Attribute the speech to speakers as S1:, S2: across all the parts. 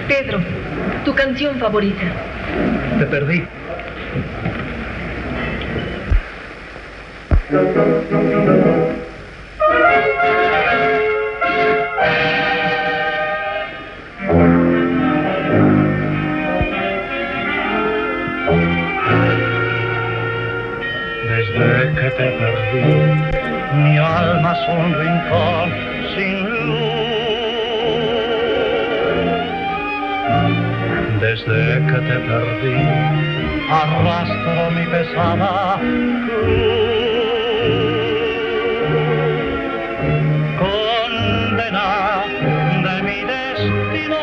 S1: Pedro, tu canción favorita.
S2: Te perdí.
S3: Desde que te perdí, mi alma es un rincón sin luz. Desde que te perdí, arrastro mi pesada cruz. Condena de mi destino,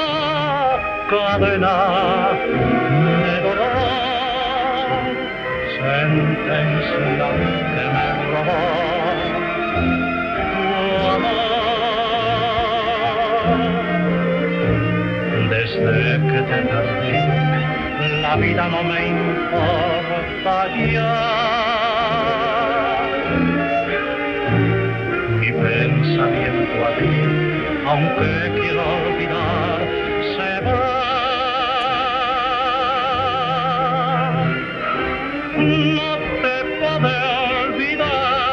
S3: cadena de dolor, sentencia que me robó tu amor. Desde que te perdí, la vida no me importa ya. Mi pensamiento a ti, aunque quiero olvidar, se va. No te podré olvidar,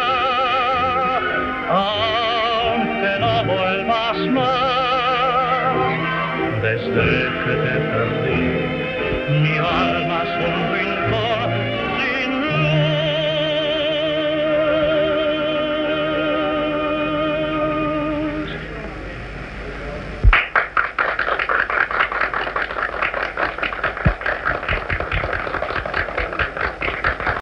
S3: aunque no vuelvas más. Desde que te perdí, mi alma es un rincón